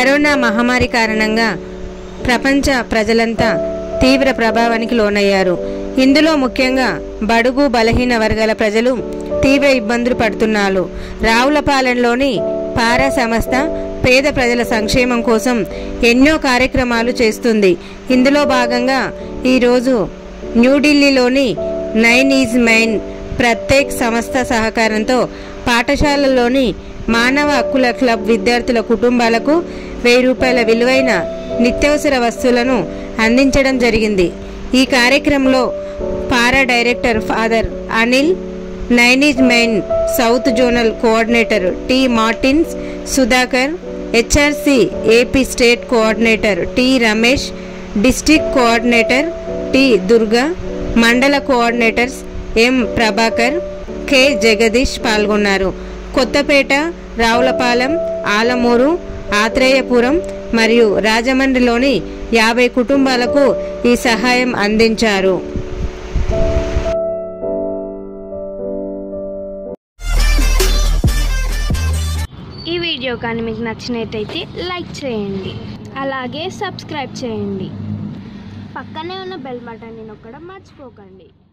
Corona మహమ్మారి కారణంగా ప్రపంచ ప్రజలంతా తీవ్ర ప్రభావానికి లోనయ్యారు. ఇందులో ముఖ్యంగా బడుగు బలహీన వర్గాల ప్రజలు తీవ్ర ఇబ్బందులు పడుతున్నారు. రావులపాలెంలోని పారా సంస్థ పేద ప్రజల సంక్షేమం కోసం ఎన్నో కార్యక్రమాలు చేస్తుంది. ఇందులో భాగంగా ఈరోజు న్యూఢిల్లీలోని 9 ఈజ్ మైన్ ప్రత్యేక సంస్థ సహకారంతో పాఠశాలలోని మానవ హక్కుల క్లబ్ విద్యార్థుల కుటుంబాలకు 1000 రూపాయల విలువైన నిత్యావసర వస్తువులను అందించడం జరిగింది. ఈ కార్యక్రమంలో పారా డైరెక్టర్ ఫాదర్ అనిల్, 9 ఈజ్ మైన్ south zonal coordinator T Martins, Sudhakar, HRC AP state coordinator T Ramesh, district coordinator T Durga, mandal coordinators M Prabhakar, K Jagadish పాల్గొన్నారు. కొత్తపేట, రావులపాలెం, ఆలమూరు, ఆత్రేయపురం మరియు రాజమండ్రిలోని 50 కుటుంబాలకు ఈ సహాయం అందించారు. ఈ వీడియో కానీ మీకు నచ్చినట్టయితే లైక్ చేయండి, అలాగే సబ్స్క్రైబ్ చేయండి. పక్కనే ఉన్న బెల్ బటన్ని నొక్కడం మర్చిపోకండి.